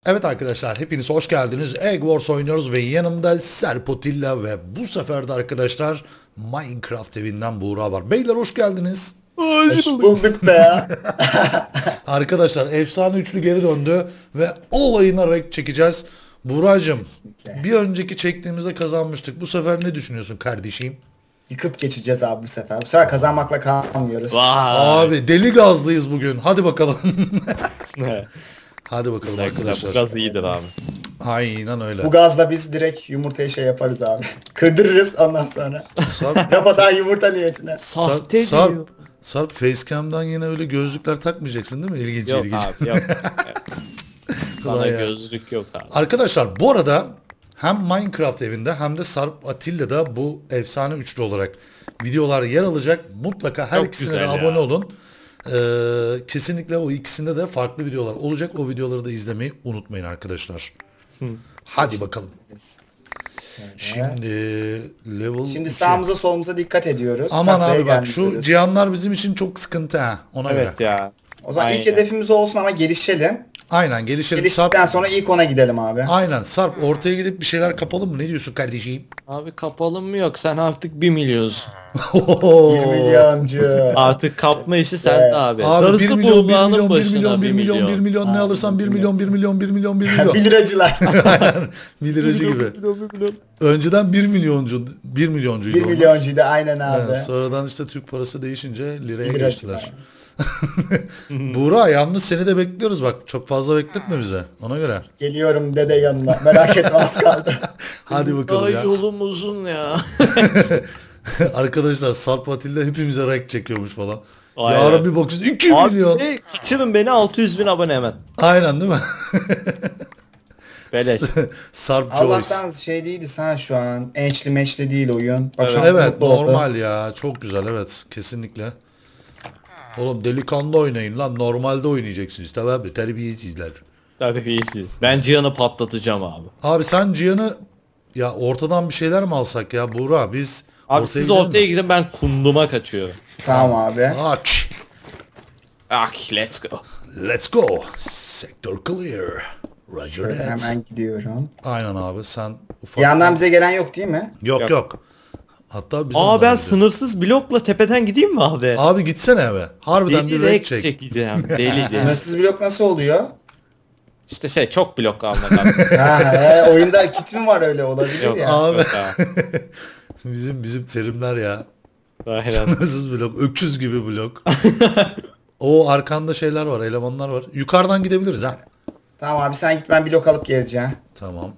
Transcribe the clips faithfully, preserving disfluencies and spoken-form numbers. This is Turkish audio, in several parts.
Evet arkadaşlar, hepiniz hoş geldiniz. Egg Wars oynuyoruz ve yanımda Serpotilla ve bu sefer de arkadaşlar Minecraft evinden Buğra var. Beyler hoş geldiniz. Hoş bulduk be ya. Arkadaşlar efsane üçlü geri döndü ve olayına renk çekeceğiz. Buğracığım, bir önceki çektiğimizde kazanmıştık. Bu sefer ne düşünüyorsun kardeşim? Yıkıp geçeceğiz abi bu sefer. Bu sefer kazanmakla kalmıyoruz. Vay. Abi deli gazlıyız bugün. Hadi bakalım. Hadi bakalım Güzel, arkadaşlar. güzel. Bu gaz iyidir abi. Aynen öyle. Bu gazla biz direkt yumurtayı şey yaparız abi. Kırdırırız ondan sonra. Sarp, Kafadan yumurta niyetine. Sahte Sarp, diyor. Sarp Facecam'dan yine öyle gözlükler takmayacaksın değil mi? İlginç Yok ilginç. abi yok. Ulan Bana ya. gözlük yok abi. Arkadaşlar bu arada hem Minecraft evinde hem de Sarp Atilla'da bu efsane üçlü olarak videolar yer alacak. Mutlaka her Çok ikisine de güzel ya. abone olun. Ee, kesinlikle o ikisinde de farklı videolar olacak. O videoları da izlemeyi unutmayın arkadaşlar. Hadi bakalım. Şimdi level Şimdi iki. sağımıza solumuza dikkat ediyoruz. Aman Taklaya abi bak şu gelmiyoruz. cihanlar bizim için çok sıkıntı ha. Ona göre. Evet ya. O zaman ilk Aynen. hedefimiz olsun ama gelişelim. Aynen gelişelim. Geliştikten Sarp, sonra ilk ona gidelim abi. aynen Sarp ortaya gidip bir şeyler kapalım mı? Ne diyorsun kardeşim? Abi kapalım mı yok? Sen artık bir milyonsun. bir milyoncu. Artık kapma işi sende Evet. abi. Abi Darısı bir milyon, bir buğdağının milyon, bir başına milyon, bir milyon, bir milyon ne Abi, alırsan bir bir milyon, bir milyon, bir milyon, bir milyon. bir liracılar. bir liracı gibi. milyon, bir milyon. Önceden bir milyoncu, bir milyoncuydu bir onlar. milyoncuydu aynen abi. Evet, sonradan işte Türk parası değişince liraya Bir geçtiler. Buğra yalnız seni de bekliyoruz bak. Çok fazla bekletme bize. Ona göre. Geliyorum dede yanına. Merak etme az kaldı. Hadi bakalım Ay ya. yolum uzun ya. Arkadaşlar Sarp Atilla hepimize renk çekiyormuş falan. Aynen. Yarın bir bakıyoruz iki Abi milyon. şey, kaçırın beni altı yüz bin abone hemen. Aynen değil mi? Beleş. Sarp Joyce. Allah'tan şey değildi sen şu an. Ençli meçli değil oyun. Bak şu an Evet mutlu oldu. normal ya. Çok güzel evet. Kesinlikle. Oğlum delikanlı oynayın lan. Normalde oynayacaksınız. Tamam mı? Terbiyesizler. Tabii iyisiniz. Ben Cihan'ı patlatacağım abi. Abi sen Cihan'ı ya ortadan bir şeyler mi alsak ya Buğra? Biz Abi siz gidelim ortaya mi? gidin ben kunduma kaçıyorum. Tamam abi. Aç. Ah let's go. Let's go. Sector clear. Roger Şöyle that. hemen gidiyorum. Aynen abi sen ufak. Bir yandan bize gelen yok değil mi? Yok yok. Yok. Hatta biz Aa ondan ben gidelim. sınırsız blokla tepeden gideyim mi abi? Abi gitsene eve. Harbiden Deli bir renk renk çek. çekeceğim. Deli deli. Sınırsız blok nasıl oluyor? İşte şey çok blok almak abi. ha, he, oyunda kit mi var öyle olabilir Yok ya. Abi. Yok abi. bizim bizim terimler ya. Aynen. Sınırsız blok. Öküz gibi blok. O arkanda şeyler var. Elemanlar var. Yukarıdan gidebiliriz ha. Tamam abi sen git ben blok alıp geleceğim. Tamam.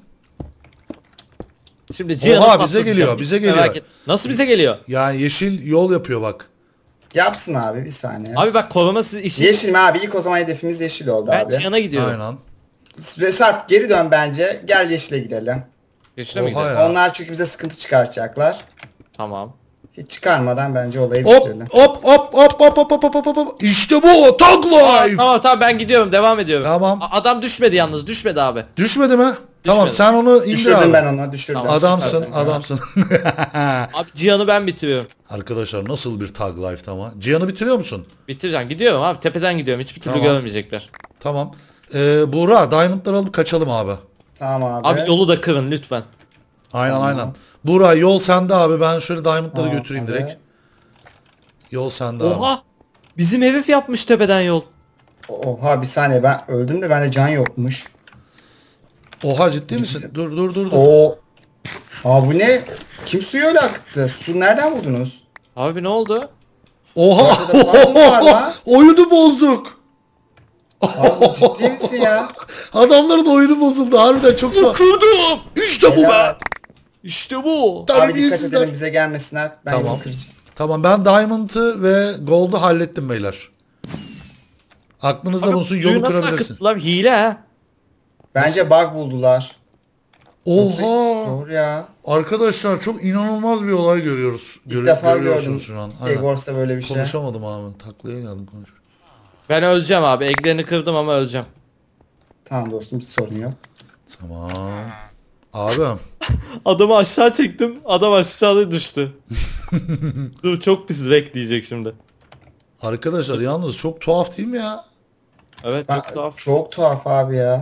Şimdi Cihan'ı Oha, bize patlatacağım. geliyor, bize Merak geliyor. et. Nasıl bize geliyor? Yani yeşil yol yapıyor bak. Yapsın abi bir saniye. Abi bak korumasız işi. Yeşil mi abi? İlk o zaman hedefimiz yeşil oldu Ben abi. Cihan'a gidiyorum. Aynen. Ve Sarp geri dön bence. Gel yeşile gidelim. Yeşil'e mi Oha gidelim? ya. Onlar çünkü bize sıkıntı çıkartacaklar. Tamam. Hiç çıkarmadan bence olayı Hop bitirelim. hop hop hop hop hop hop hop hop hop. İşte bu. Tag life. Tamam tamam ben gidiyorum devam ediyorum. Tamam. A- Adam düşmedi yalnız düşmedi abi. Düşmedi mi? Tamam sen onu indir Düşürdüm abi. ben onu düşürdüm. Tamam, Adamsın Süpersin. adamsın. Abi Cihan'ı ben bitiriyorum. Arkadaşlar nasıl bir tag life ama. Cihan'ı bitiriyor musun? Bitireceğim gidiyorum abi tepeden gidiyorum hiçbir türlü Tamam. görmeyecekler. Tamam. Ee, Buğra diamondları alıp kaçalım abi. Tamam abi. Abi yolu da kırın lütfen. Aynen Tamam. aynen. Buğra yol sende abi. Ben şöyle diamondları Tamam, götüreyim abi. direkt. Yol sende abi. Oha! Bizim herif yapmış tepeden yol. Oha bir saniye ben öldüm de bende can yokmuş. Oha ciddi Biz- misin? Dur dur dur dur. Oo. Aa bu ne? Kim suyu öyle akıttı? Su nereden buldunuz? Abi ne oldu? Oha! Orada da falan mı var lan? Oyunu bozduk. Abi ciddi misin ya? Adamların oyunu bozuldu. Harbiden çok da. Kırdım! İşte bu be. Helal. İşte bu. Abi dikkat Terbiyesizler. edelim bize gelmesinler. Ben Tamam. yolu kıracağım. Tamam ben Diamond'ı ve Gold'u hallettim beyler. Aklınızda Abi, bulunsun suyu yolu nasıl kırabilirsin. akıttılar? Hile ha. Bence bug buldular. Yoksa Oha! Zor ya. Arkadaşlar çok inanılmaz bir olay görüyoruz. İlk Görü- defa görüyorsunuz gördüm. şu an. Egg Aynen. Wars'ta böyle bir şey. Konuşamadım abi. Taklaya geldim konuş. Ben öleceğim abi. Eglerini kırdım ama öleceğim. Tamam dostum hiç sorun yok. Tamam. Abi. Adamı aşağı çektim. Adam aşağıda düştü. Dur çok pis bekleyecek şimdi. Arkadaşlar yalnız çok tuhaf değil mi ya? Evet Ben, çok tuhaf. çok tuhaf abi ya.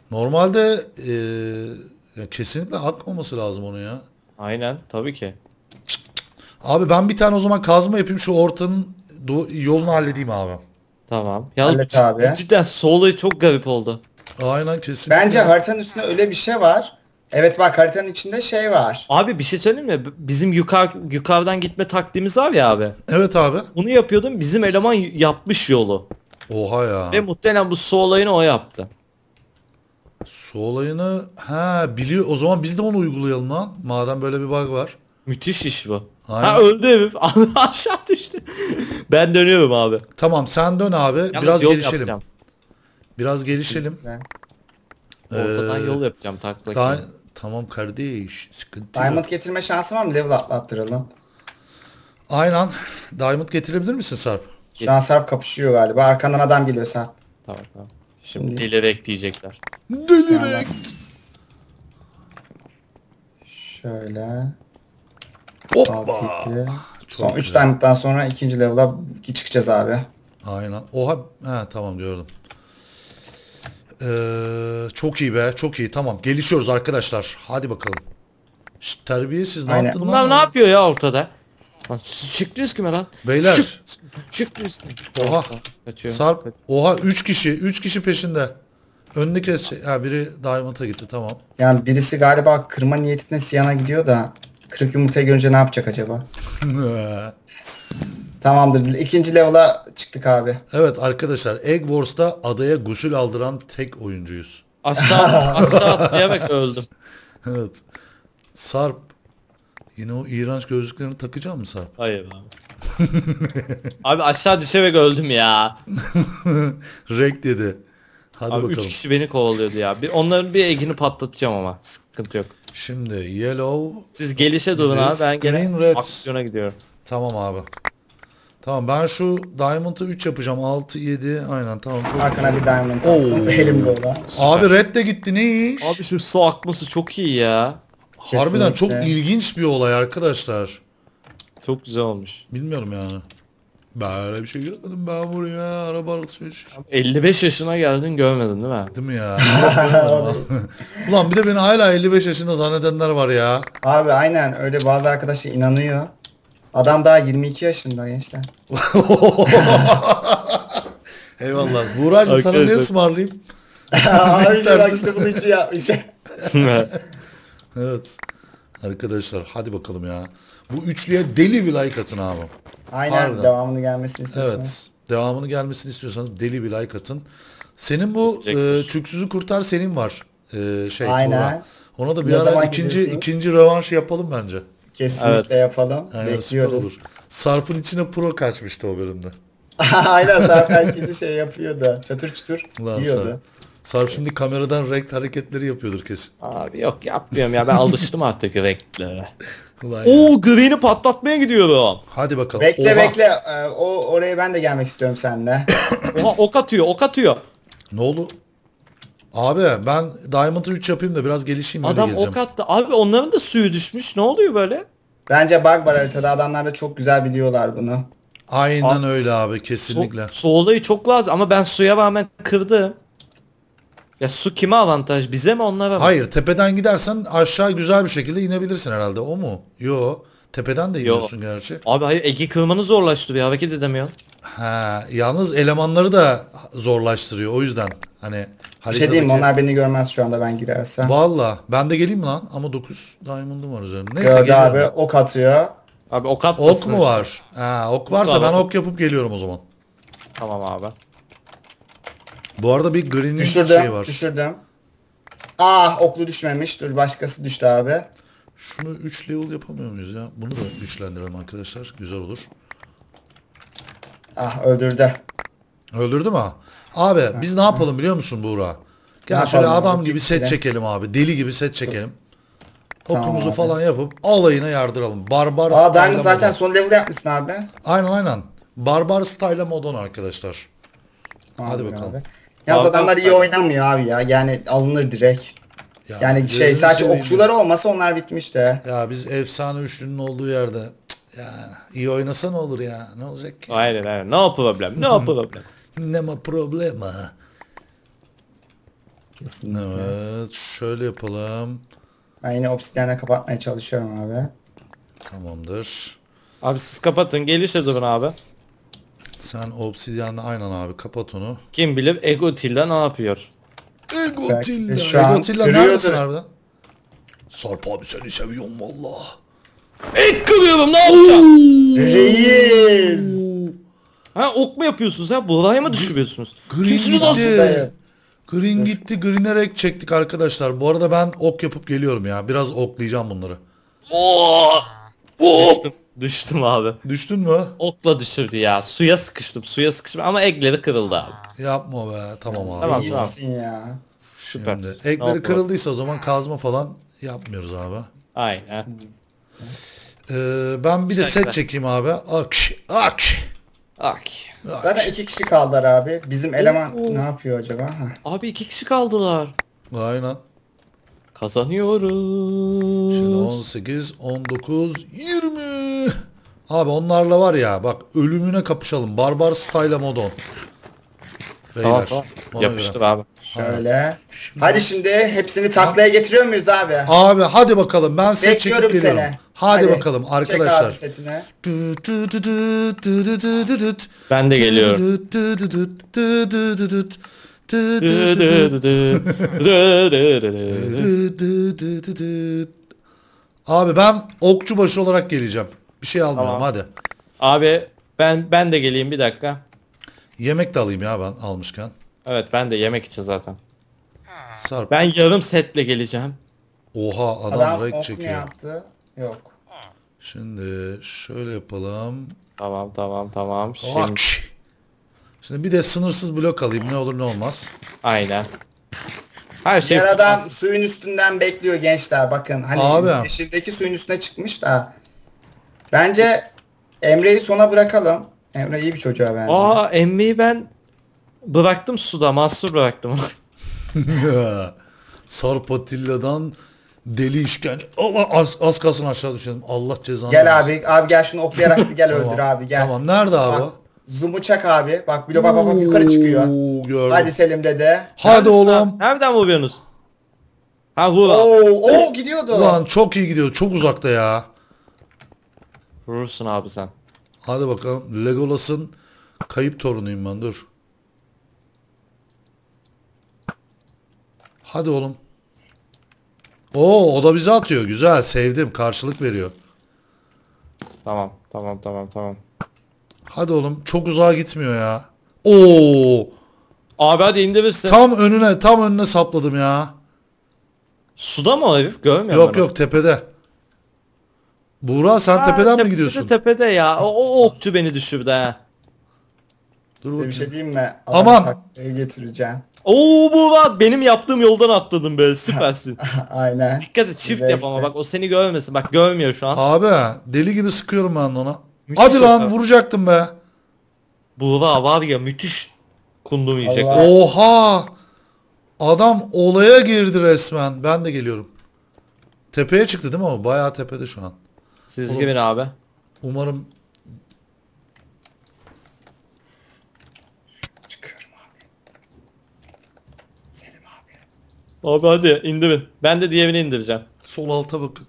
Normalde e, ya kesinlikle akmaması lazım onu ya. Aynen tabii ki. Abi ben bir tane o zaman kazma yapayım, şu ortanın do- yolunu halledeyim abi. Tamam. Ya Hallet abi. cidden Soul'u çok garip oldu. Aynen, kesinlikle. Bence haritanın üstünde öyle bir şey var. Evet bak, haritanın içinde şey var. Abi bir şey söyleyeyim mi? B- Bizim yukarı yukarıdan gitme taktiğimiz var ya abi. Evet abi. Bunu yapıyordum. Bizim eleman y- yapmış yolu. Oha ya. Ve muhtemelen bu su olayını o yaptı. Su olayını ha biliyor. O zaman biz de onu uygulayalım lan. Madem böyle bir bug var. Müthiş iş bu. Aynen. Ha öldü herif. Aşağı düştü. Ben dönüyorum abi. Tamam sen dön abi. Yalnız Biraz yol gelişelim. yapacağım. Biraz gelişelim. Ben- Ortadan Ee, yol yapacağım takla. Daha, tamam kardeş. Sıkıntı Diamond yok. getirme şansı var mı? Level atlattıralım. Aynen. Diamond getirebilir misin Sarp? Şu an Sarp kapışıyor galiba. Arkandan adam geliyor Sarp. Tamam tamam. Şimdi Şimdi- delirek diyecekler. Delirek. Şöyle. Hoppa. altı yedi. Çok Son üç güzel. diamond'dan sonra ikinci level'a çıkacağız abi. Aynen. Oha. Ha tamam gördüm. Ee, çok iyi be. Çok iyi. Tamam. Gelişiyoruz arkadaşlar. Hadi bakalım. Şşt, terbiyesiz ne Aynen. yaptın Bunlar lan? ne yapıyor ya ortada? Lan çıktı kime lan? Beyler. Şık, çıktı üstüne. Oha. Kaçıyor. Sarp. Kaç- Oha üç kişi. üç kişi peşinde. Önünü kes. Ha biri Diamond'a gitti. Tamam. Yani birisi galiba kırma niyetine Siyan'a gidiyor da kırık yumurtayı görünce ne yapacak acaba? Tamamdır. İkinci level'a çıktık abi. Evet arkadaşlar, Egg Wars'ta adaya gusül aldıran tek oyuncuyuz. Aşağı aşağı atlayarak öldüm. Evet. Sarp. Yine o iğrenç gözlüklerini takacak mı Sarp? Hayır abi. Abi aşağı düşerek öldüm ya. Rek dedi. Hadi Abi bakalım. üç kişi beni kovalıyordu ya. Bir, onların bir egini patlatacağım ama. Sıkıntı yok. Şimdi Yellow. Siz gelişe durun Bize abi. Ben gene Screen Red. aksiyona gidiyorum. Tamam abi. Tamam ben şu Diamond'ı üç yapacağım. altı yedi. Aynen tamam çok Arkana güzel. bir diamond attım. Oo. Elimde o da. Abi Red de gitti, ne iş? Abi şu su akması çok iyi ya. Harbiden çok Kesinlikle. ilginç bir olay arkadaşlar. Çok güzel olmuş. Bilmiyorum yani. Böyle bir şey görmedim ben buraya. Araba alışveriş. elli beş yaşına geldin görmedin değil mi? Değil mi ya? Ulan bir de beni hala elli beş yaşında zannedenler var ya. Abi aynen öyle, bazı arkadaşlar inanıyor. Adam daha yirmi iki yaşında gençler. Eyvallah. Buğra'cığım sana ne Arkadaşlar. ısmarlayayım? Abi bak İstersin. işte bunu için yapmış. Evet. Arkadaşlar hadi bakalım ya. Bu üçlüye deli bir like atın abi. Aynen, Harbiden. devamını gelmesini istiyorsan. Evet. Devamını gelmesini istiyorsanız deli bir like atın. Senin bu e, Gelecektir. Çüksüzü Kurtar senin var. E, şey, Aynen. Buğra. Ona da bir Ne ara zaman ikinci gidiyorsunuz? ikinci rövanş yapalım bence. Kesinlikle Evet. yapalım. Aynen, süper Bekliyoruz. olur. Sarp'ın içine pro kaçmıştı o bölümde. Aynen, Sarp herkesi şey yapıyordu. Çatır çutur Ulan yiyordu. Sarp. Sarp şimdi kameradan renk hareketleri yapıyordur kesin. Abi yok yapmıyorum ya, ben alıştım artık renklere. Ulan ya. Oo green'i patlatmaya gidiyorum. Hadi bakalım. Bekle Oha. bekle. Ee, o oraya ben de gelmek istiyorum seninle. Oha ok atıyor ok atıyor. Ne oldu? Abi ben Diamond'ı üç yapayım da biraz gelişeyim öyle Adam geleceğim. ok attı. Abi onların da suyu düşmüş. Ne oluyor böyle? Bence bug var haritada. Adamlar da çok güzel biliyorlar bunu. Aynen Abi- öyle abi Su, kesinlikle. su olayı çok lazım ama ben suya rağmen kırdım. Ya su kime avantaj? Bize mi onlara mı? Hayır, tepeden gidersen aşağı güzel bir şekilde inebilirsin herhalde. O mu? Yo. Tepeden de Yo. iniyorsun gerçi. Abi hayır, Egi kırmanı zorlaştırıyor. Hareket edemiyorsun. Ha, yalnız elemanları da zorlaştırıyor o yüzden. Hani Bir şey diyeyim mi? haritadaki- Onlar beni görmez şu anda ben girersem. Valla ben de geleyim mi lan? Ama dokuz diamond'um var üzerinde. Neyse Gördü geliyorum. abi, ok atıyor. Abi ok atmasın. Ok mu var? Ha, ok varsa var, ben ok. ok yapıp geliyorum o zaman. Tamam abi. Bu arada bir green'in Düşürdüm, şeyi var. düşürdüm. Ah, oklu düşmemiş. Dur, başkası düştü abi. Şunu üç level yapamıyor muyuz ya? Bunu da güçlendirelim arkadaşlar. Güzel olur. Ah, öldürdü. Öldürdü mü? ha? Abi biz ne yapalım biliyor musun Buğra? Gel Ne şöyle yapalım adam abi? gibi set Gitgide. çekelim abi. Deli gibi set çekelim. Tamam Okumuzu abi. falan yapıp alayına yardıralım. Barbar Aa, style Diamond zaten modon. son level yapmışsın abi. Aynen aynen. Barbar style modon arkadaşlar. Hadi Abi bakalım. Abi. Yalnız Barbar adamlar iyi style. oynamıyor abi ya. Yani alınır direkt. Ya, Yani şey gözünü sadece seveyim okçuları olmasa onlar bitmiş de. Ya. Ya biz efsane üçlünün olduğu yerde cık, yani iyi oynasa ne olur ya? Ne olacak ki? Aynen aynen. No problem. No problem. Ne ma problema. Kesinlikle. Evet şöyle yapalım. Ben yine obsidyenle kapatmaya çalışıyorum abi. Tamamdır. Abi siz kapatın. Gelişe durun abi. Sen obsidyenle aynen abi kapat onu. Kim bilir Egotilla ne yapıyor? Egotilla. Belki de şu an Egotilla görüyordur. neredesin harbiden? Sarp abi seni seviyorum valla. Ek kırıyorum ne yapacağım? Reis. Ha ok mu yapıyorsunuz ha? Buraya mı düşürüyorsunuz? Green Kimsiniz aslında? gitti. Dayı. Green gitti. Greenerek çektik arkadaşlar. Bu arada ben ok yapıp geliyorum ya. Biraz oklayacağım bunları. Oo! Düştüm. Düştüm abi. Düştün mü? Okla düşürdü ya. Suya sıkıştım. Suya sıkıştım ama egleri kırıldı abi. Yapma be. Tamam abi. Tamam. İyisin ya. Süper. Şimdi Ne ekleri yapalım? kırıldıysa o zaman kazma falan yapmıyoruz abi. Aynen. Ee, ben bir de Güzel, set güzel. çekeyim abi. Akş. Akş. Ak. Zaten iki kişi kaldılar abi. Bizim eleman ne yapıyor acaba? Ha. Abi iki kişi kaldılar. Aynen. Kazanıyoruz. Şimdi on sekiz, on dokuz, yirmi. Abi onlarla var ya bak ölümüne kapışalım. Barbar style modon. Beyler. Tamam tamam. ona Yapıştır göre. abi. Şöyle. Hadi şimdi hepsini taklaya getiriyor muyuz abi? Abi hadi bakalım ben set çekip Bekliyorum geliyorum. seni. Hadi, Hadi, bakalım Çek arkadaşlar. abi setine. Ben de geliyorum. Abi ben okçu başı olarak geleceğim. Bir şey almıyorum Tamam. hadi. Abi ben ben de geleyim bir dakika. Yemek de alayım ya ben almışken. Evet ben de yemek için zaten. Sarp. Ben yarım setle geleceğim. Oha adam, Adam rek ok mu çekiyor. yaptı? Yok. Şimdi şöyle yapalım. Tamam tamam tamam. Şimdi Akş. Şimdi bir de sınırsız blok alayım ne olur ne olmaz. aynen. Her şey Diğer adam fırsat. suyun üstünden bekliyor gençler bakın. Hani Abi. yeşildeki suyun üstüne çıkmış da. Bence Emre'yi sona bırakalım. Emre iyi bir çocuğa bence. Aa emmiyi ben bıraktım suda. Mahsur bıraktım onu. Sarp Atilla'dan deli işkence. Allah az, az kalsın aşağı düşelim. Allah cezanı Gel versin. abi. Abi gel şunu oklayarak bir gel Tamam, öldür abi gel. Tamam nerede abi? Bak, zoom'u çak abi. Bak bilo bak bak bak yukarı çıkıyor. Oo, gördüm. Hadi Selim dede. Hadi Neredesin oğlum. abi? Nereden vuruyorsunuz? Ha vur abi. Oo, oo gidiyordu. Ulan çok iyi gidiyor. Çok uzakta ya. Vurursun abi sen. Hadi bakalım. Legolas'ın kayıp torunuyum ben dur. Hadi oğlum. Oo o da bize atıyor. Güzel sevdim. Karşılık veriyor. Tamam tamam tamam tamam. Hadi oğlum. Çok uzağa gitmiyor ya. Oo. Abi hadi indirirsin. Tam önüne tam önüne sapladım ya. Suda mı o herif? Görmüyorum Yok ben onu. yok tepede. Buğra sen Ha, tepeden tepede, mi gidiyorsun? Tepede ya. O, o okçu beni düşürdü ha. Dur Size bir bakayım. şey diyeyim mi? Aman. Taklaya getireceğim. Oo bu var. Benim yaptığım yoldan atladın be. Süpersin. Aynen. Dikkat et çift Bekle. yap ama bak o seni görmesin. Bak görmüyor şu an. Abi deli gibi sıkıyorum ben de ona. Müthiş Hadi lan yapar. vuracaktım be. Buğra var ya müthiş kundum yiyecek. Allah. Oha. Adam olaya girdi resmen. Ben de geliyorum. Tepeye çıktı değil mi o? Bayağı tepede şu an. Siz Oğlum. girin abi. Umarım Çıkıyorum abi. Selim abi. Abi hadi indirin. Ben de diğerini indireceğim. sol alta bakın.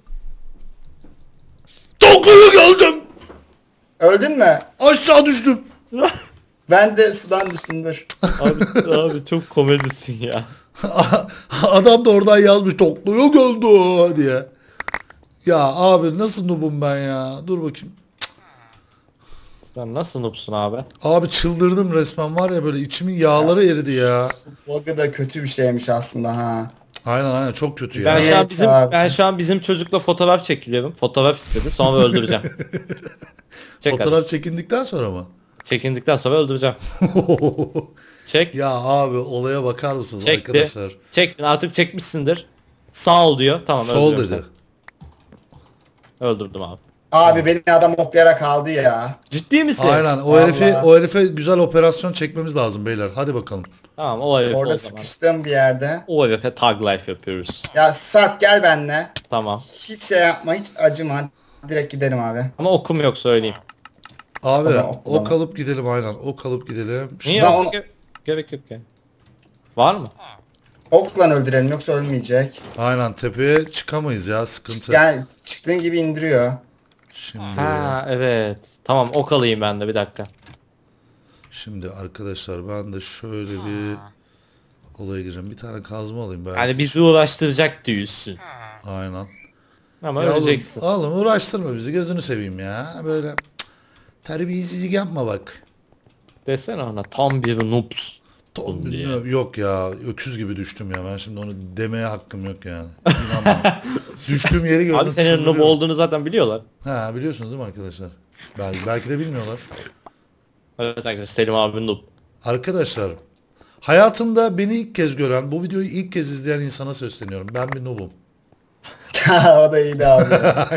Taklaya geldim. Öldün mü? Aşağı düştüm. Ben de sudan düştüm dur. Abi, abi çok komedisin ya. Adam da oradan yazmış taklaya geldi diye. Ya abi nasıl noobum ben ya? Dur bakayım. Sen nasıl noobsun abi? Abi çıldırdım resmen var ya böyle içimin yağları eridi ya. Bug'ı da kötü bir şeymiş aslında ha. Aynen aynen çok kötü Ben ya. şu an Evet bizim abi. ben şu an bizim çocukla fotoğraf çekiliyorum. Fotoğraf istedi. Sonra öldüreceğim. Çek hadi. Fotoğraf çekindikten sonra mı? Çekindikten sonra öldüreceğim. Çek. Ya abi olaya bakar mısınız Çekti. arkadaşlar? Çektin artık çekmişsindir. Sağ ol diyor. Tamam Sol öldürüyorum dedi. seni. Öldürdüm abi. Abi beni adam oklayarak aldı ya. Ciddi misin? Aynen o Vallahi. herifi o herife güzel operasyon çekmemiz lazım beyler. Hadi bakalım. Tamam o herif Orada o zaman. sıkıştığım bir yerde. O herife tag life yapıyoruz. Ya Sarp gel benimle. Tamam. Hiç şey yapma hiç acıma. Direkt gidelim abi. Ama okum yok söyleyeyim. Abi Tamam, o tamam. kalıp gidelim aynen. O kalıp gidelim. Şimdi Niye? Lan Yok, onu- ge- Gerek yok ya. Var mı? Okla öldürelim yoksa ölmeyecek. Aynen, tepeye çıkamayız ya, sıkıntı. Yani çıktığın gibi indiriyor. Şimdi Ha evet. Tamam ok alayım ben de bir dakika. şimdi arkadaşlar ben de şöyle bir olaya gireceğim. Bir tane kazma alayım ben. Yani bizi uğraştıracak diyorsun. Aynen. Ama Ya oğlum, öleceksin. oğlum uğraştırma bizi, gözünü seveyim ya. Böyle cık, terbiyesizlik yapma bak. Desene ona tam bir noobs. Tom, diye. yok ya, öküz gibi düştüm ya, ben şimdi onu demeye hakkım yok yani. İnanmam. Düştüğüm yeri gördüm. Abi senin noob çıldırıyorum. olduğunu zaten biliyorlar. Ha, biliyorsunuz değil mi arkadaşlar? Belki, belki de bilmiyorlar. Evet arkadaşlar Selim abinin noob. Arkadaşlar, hayatında beni ilk kez gören, bu videoyu ilk kez izleyen insana sesleniyorum. Ben bir noobum. O da iyiydi abi.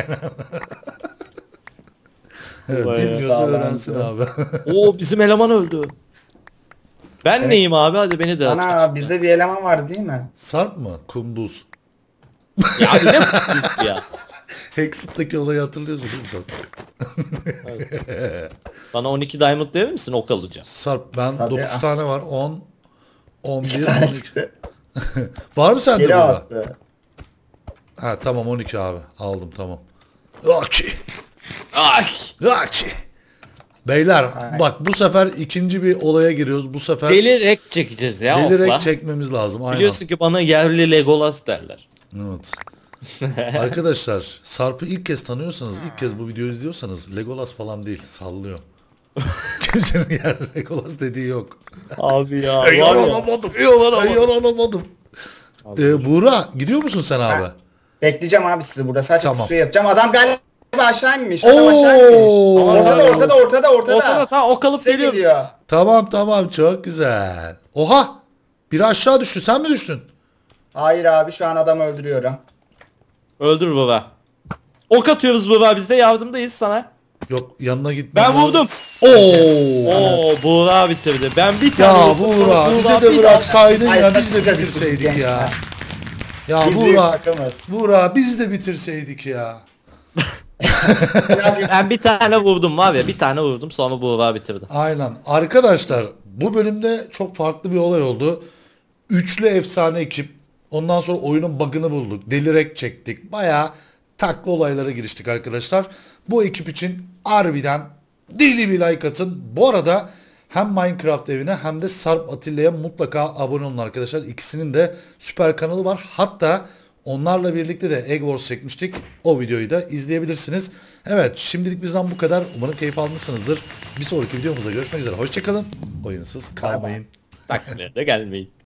Evet, Vay, bilmiyorsa sağlam öğrensin ya. abi. Oo bizim eleman öldü. Ben Evet. neyim abi hadi beni de Ana aç. bizde bir eleman vardı değil mi? Sarp mı? Kunduz. Ya abi ne kutlusu ya. Hexit'teki olayı hatırlıyorsun değil mi Sarp? Bana on iki diamond verir misin ok alacağım. Sarp, ben Tabii dokuz ya. tane var. on, on bir, Bir tane on iki. çıktı. Var mı sende Geri burada? attı. Ha tamam, on iki abi. Aldım, tamam. Akçi. Ay. Akçi. Beyler Ay. bak, bu sefer ikinci bir olaya giriyoruz. Bu sefer Delirek çekeceğiz ya delirek okla. çekmemiz lazım. Aynen. Biliyorsun ki bana yerli Legolas derler. Evet. Arkadaşlar, Sarp'ı ilk kez tanıyorsanız, ilk kez bu videoyu izliyorsanız, Legolas falan değil, sallıyor. Kimsenin yer Legolas dediği yok. Abi ya. Ey var ya. yaralamadım. Ey yaralamadım. Ee, Buğra, gidiyor musun sen abi? Bekleyeceğim abi sizi burada. Sadece Tamam. pusuya yatacağım. Adam galiba aşağı inmiş. Adam aşağı inmiş. Oo. Ortada ortada ortada ortada. Ortada ta ok alıp Size geliyorum. geliyor. Tamam tamam, çok güzel. Oha! Biri aşağı düştü, sen mi düştün? Hayır abi şu an adamı öldürüyorum. Öldür baba. Ok atıyoruz baba biz de yardımdayız sana. Yok, yanına gitme. Ben vurdum. Oo! Oo Buğra bitirdi. Ben bir tane Ya vurdum, Buğra, sonra bize Buğra de bir bıraksaydın Ay, ya, biz de tabii, bitirseydik tabii. ya. Ya Biz büyük Buğra, takımız. Buğra biz de bitirseydik ya. tane- Ben bir tane vurdum var ya bir tane vurdum sonra Buğra bitirdi. Aynen. Arkadaşlar, bu bölümde çok farklı bir olay oldu. Üçlü efsane ekip. Ondan sonra oyunun bug'ını bulduk. Delirek çektik. Bayağı taklı olaylara giriştik arkadaşlar. Bu ekip için harbiden deli bir like atın. Bu arada hem Minecraft evine hem de Sarp Atilla'ya mutlaka abone olun arkadaşlar. İkisinin de süper kanalı var. Hatta onlarla birlikte de Egg Wars çekmiştik. O videoyu da izleyebilirsiniz. Evet, şimdilik bizden bu kadar. Umarım keyif almışsınızdır. Bir sonraki videomuzda görüşmek üzere. Hoşçakalın. Oyunsuz kalmayın. Taklide de gelmeyin.